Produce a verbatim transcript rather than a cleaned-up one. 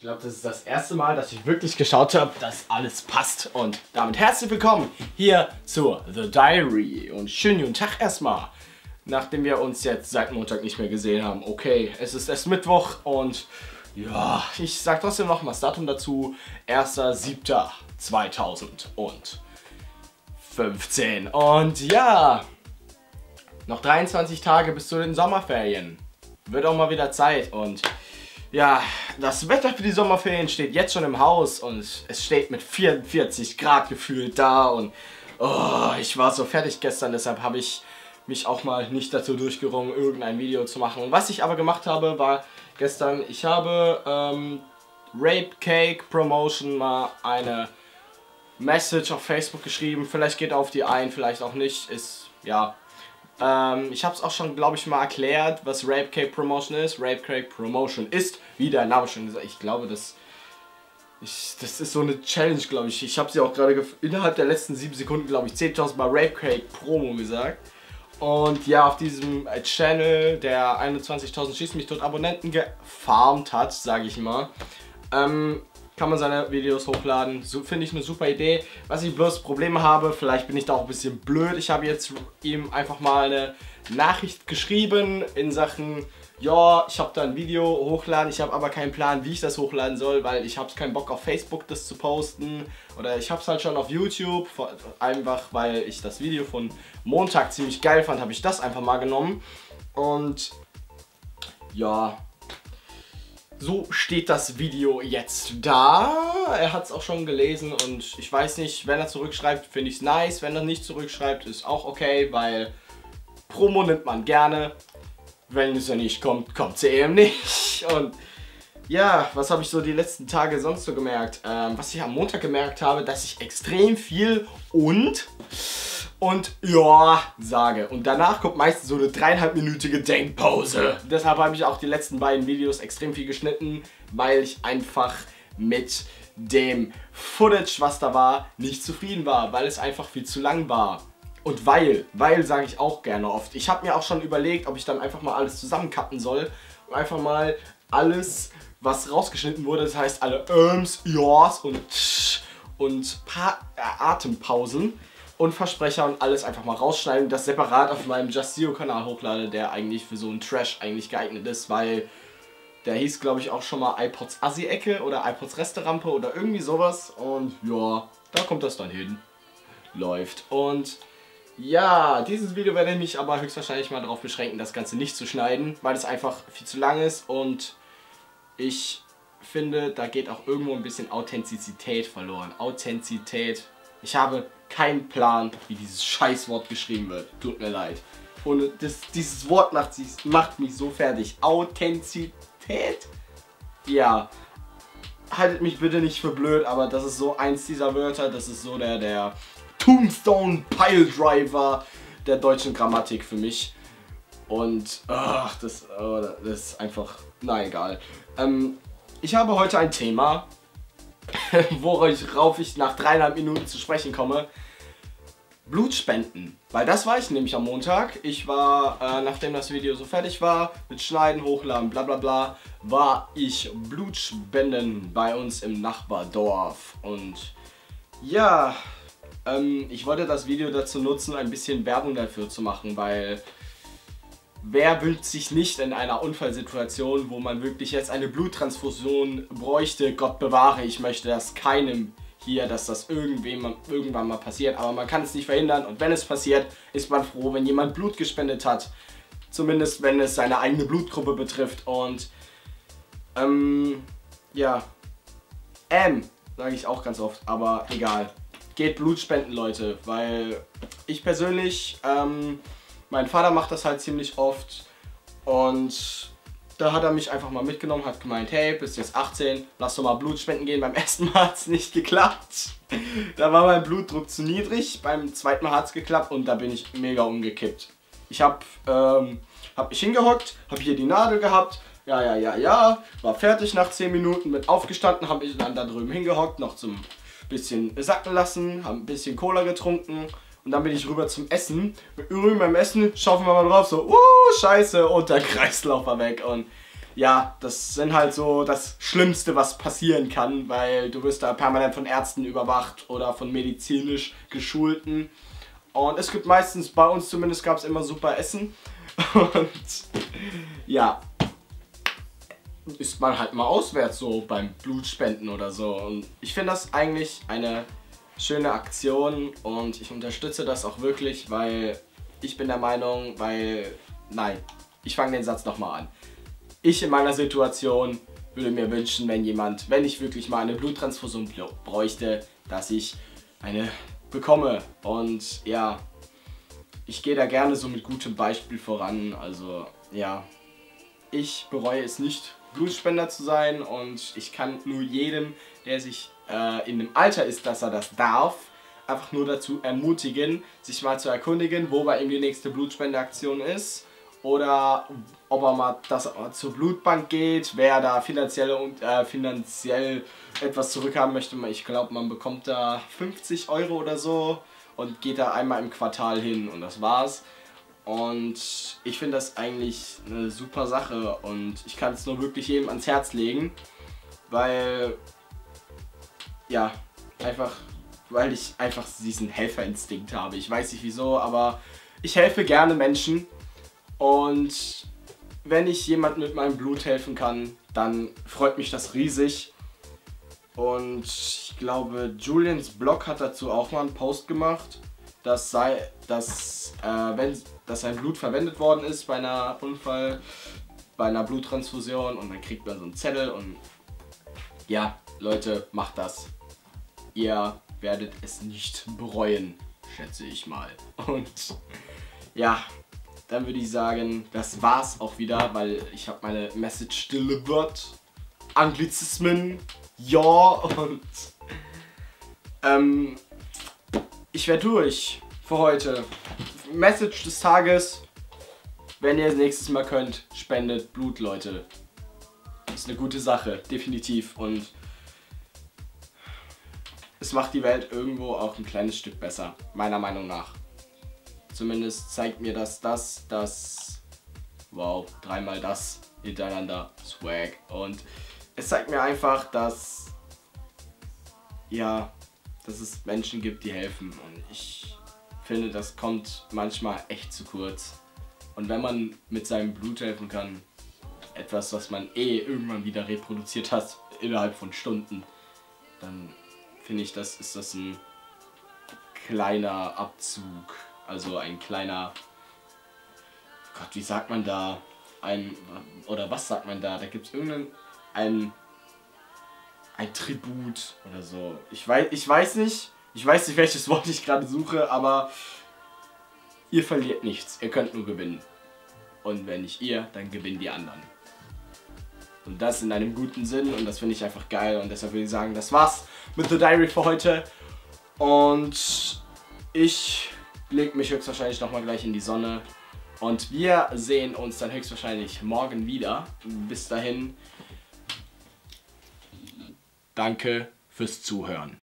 glaube, das ist das erste Mal, dass ich wirklich geschaut habe, dass alles passt. Und damit herzlich willkommen hier zur The Diary. Und schönen guten Tag erstmal. Nachdem wir uns jetzt seit Montag nicht mehr gesehen haben. Okay, es ist erst Mittwoch und ja, ich sag trotzdem noch mal das Datum dazu. erster siebter zweitausendfünfzehn. Und ja, noch dreiundzwanzig Tage bis zu den Sommerferien. Wird auch mal wieder Zeit. Und ja, das Wetter für die Sommerferien steht jetzt schon im Haus und es steht mit vierundvierzig Grad gefühlt da und oh, ich war so fertig gestern, deshalb habe ich mich auch mal nicht dazu durchgerungen, irgendein Video zu machen. Und was ich aber gemacht habe, war gestern, ich habe ähm, Rape Cake Promotion mal eine Message auf Facebook geschrieben, vielleicht geht auf die ein, vielleicht auch nicht, ist, ja. Ähm, ich habe es auch schon, glaube ich, mal erklärt, was Rape Cake Promotion ist. Rape Cake Promotion ist, wie der Name schon gesagt, ich glaube, das, ich, das ist so eine Challenge, glaube ich. Ich habe sie auch gerade innerhalb der letzten sieben Sekunden, glaube ich, zehntausend Mal Rape Cake Promo gesagt. Und ja, auf diesem Channel, der einundzwanzigtausend Schieß mich tot Abonnenten gefarmt hat, sage ich mal, ähm, kann man seine Videos hochladen. So finde ich eine super Idee. Was ich bloß Probleme habe, vielleicht bin ich da auch ein bisschen blöd. Ich habe jetzt ihm einfach mal eine Nachricht geschrieben in Sachen, ja, ich habe da ein Video hochladen, ich habe aber keinen Plan, wie ich das hochladen soll, weil ich habe keinen Bock auf Facebook das zu posten. Oder ich habe es halt schon auf YouTube, einfach weil ich das Video von Montag ziemlich geil fand, habe ich das einfach mal genommen. Und ja, so steht das Video jetzt da. Er hat es auch schon gelesen und ich weiß nicht, wenn er zurückschreibt, finde ich es nice. Wenn er nicht zurückschreibt, ist auch okay, weil Promo nimmt man gerne. Wenn es ja nicht kommt, kommt sie eben nicht. Und ja, was habe ich so die letzten Tage sonst so gemerkt? Ähm, was ich am Montag gemerkt habe, dass ich extrem viel und... und ja sage. Und danach kommt meistens so eine dreieinhalbminütige Denkpause. Deshalb habe ich auch die letzten beiden Videos extrem viel geschnitten, weil ich einfach mit dem Footage, was da war, nicht zufrieden war, weil es einfach viel zu lang war. Und weil, weil sage ich auch gerne oft. Ich habe mir auch schon überlegt, ob ich dann einfach mal alles zusammencutten soll und einfach mal alles, was rausgeschnitten wurde, das heißt alle Öms, Ja's und Tsch und paar äh, Atempausen und Versprecher und alles einfach mal rausschneiden und das separat auf meinem Just Zero Kanal hochlade, der eigentlich für so einen Trash eigentlich geeignet ist, weil der hieß, glaube ich, auch schon mal iPods Assi-Ecke oder iPods Resterampe oder irgendwie sowas und ja, da kommt das dann hin. Läuft. Und ja, dieses Video werde ich mich aber höchstwahrscheinlich mal darauf beschränken, das Ganze nicht zu schneiden, weil es einfach viel zu lang ist und ich finde, da geht auch irgendwo ein bisschen Authentizität verloren. Authentizität. Ich habe keinen Plan, wie dieses Scheißwort geschrieben wird. Tut mir leid. Und das, dieses Wort macht, macht mich so fertig. Authentizität? Ja. Haltet mich bitte nicht für blöd, aber das ist so eins dieser Wörter. Das ist so der, der Tombstone Piledriver der deutschen Grammatik für mich. Und ach, das, oh, das ist einfach, na egal. Ähm, ich habe heute ein Thema, worauf ich nach dreieinhalb Minuten zu sprechen komme. Blutspenden. Weil das war ich nämlich am Montag. Ich war, äh, nachdem das Video so fertig war, mit Schneiden, Hochladen, bla bla bla, war ich Blutspenden bei uns im Nachbardorf. Und ja, ähm, ich wollte das Video dazu nutzen, ein bisschen Werbung dafür zu machen, weil wer wünscht sich nicht in einer Unfallsituation, wo man wirklich jetzt eine Bluttransfusion bräuchte, Gott bewahre, ich möchte das keinem hier, dass das irgendwem, irgendwann mal passiert, aber man kann es nicht verhindern und wenn es passiert, ist man froh, wenn jemand Blut gespendet hat, zumindest wenn es seine eigene Blutgruppe betrifft und ähm, ja, ähm, sage ich auch ganz oft, aber egal, geht Blut spenden, Leute, weil ich persönlich, ähm, mein Vater macht das halt ziemlich oft und da hat er mich einfach mal mitgenommen, hat gemeint, hey, bist jetzt achtzehn, lass doch mal Blut spenden gehen. Beim ersten Mal hat es nicht geklappt. Da war mein Blutdruck zu niedrig, beim zweiten Mal hat es geklappt und da bin ich mega umgekippt. Ich habe ähm, hab mich hingehockt, habe hier die Nadel gehabt, ja, ja, ja, ja, war fertig nach zehn Minuten, mit aufgestanden, habe ich dann da drüben hingehockt, noch zum bisschen sacken lassen, habe ein bisschen Cola getrunken. Und dann bin ich rüber zum Essen. Mit Übrigens beim Essen schaffen wir mal drauf, so, uh, scheiße, und der Kreislauf war weg. Und ja, das sind halt so das Schlimmste, was passieren kann, weil du wirst da permanent von Ärzten überwacht oder von medizinisch Geschulten. Und es gibt meistens, bei uns zumindest gab es immer super Essen. Und ja, isst man halt mal auswärts so beim Blutspenden oder so. Und ich finde das eigentlich eine schöne Aktion und ich unterstütze das auch wirklich, weil ich bin der Meinung, weil, nein, ich fange den Satz nochmal an. Ich in meiner Situation würde mir wünschen, wenn jemand, wenn ich wirklich mal eine Bluttransfusion bräuchte, dass ich eine bekomme. Und ja, ich gehe da gerne so mit gutem Beispiel voran. Also ja, ich bereue es nicht, Blutspender zu sein und ich kann nur jedem, der sich äh, in dem Alter ist, dass er das darf, einfach nur dazu ermutigen, sich mal zu erkundigen, wo bei ihm die nächste Blutspendeaktion ist oder ob er mal das, zur Blutbank geht, wer da finanziell, äh, finanziell etwas zurückhaben möchte. Ich glaube, man bekommt da fünfzig Euro oder so und geht da einmal im Quartal hin und das war's. Und ich finde das eigentlich eine super Sache und ich kann es nur wirklich jedem ans Herz legen, weil, ja, einfach, weil ich einfach diesen Helferinstinkt habe. Ich weiß nicht wieso, aber ich helfe gerne Menschen und wenn ich jemandem mit meinem Blut helfen kann, dann freut mich das riesig. Und ich glaube, Julians Blog hat dazu auch mal einen Post gemacht, dass, sei, dass, äh, wenn, dass sein Blut verwendet worden ist bei einer Unfall, bei einer Bluttransfusion und dann kriegt man so einen Zettel und ja, Leute, macht das. Ihr werdet es nicht bereuen, schätze ich mal. Und ja, dann würde ich sagen, das war's auch wieder, weil ich habe meine Message delivered. Anglizismen, ja, und ähm, ich werde durch für heute. Message des Tages, wenn ihr das nächstes Mal könnt, spendet Blut, Leute. Das ist eine gute Sache, definitiv. Und es macht die Welt irgendwo auch ein kleines Stück besser, meiner Meinung nach. Zumindest zeigt mir das das, das, wow, dreimal das hintereinander, Swag. Und es zeigt mir einfach, dass, ja, dass es Menschen gibt, die helfen. Und ich finde, das kommt manchmal echt zu kurz. Und wenn man mit seinem Blut helfen kann, etwas, was man eh irgendwann wieder reproduziert hat, innerhalb von Stunden, dann finde ich, das ist das ein kleiner Abzug. Also ein kleiner, Gott, wie sagt man da? Ein, oder was sagt man da? Da gibt es irgendeinen, ein, ein Tribut oder so. Ich weiß, ich weiß nicht, ich weiß nicht, welches Wort ich gerade suche, aber ihr verliert nichts, ihr könnt nur gewinnen. Und wenn nicht ihr, dann gewinnen die anderen. Und das in einem guten Sinn und das finde ich einfach geil und deshalb würde ich sagen, das war's mit The Diary für heute. Und ich lege mich höchstwahrscheinlich nochmal gleich in die Sonne und wir sehen uns dann höchstwahrscheinlich morgen wieder. Bis dahin, danke fürs Zuhören.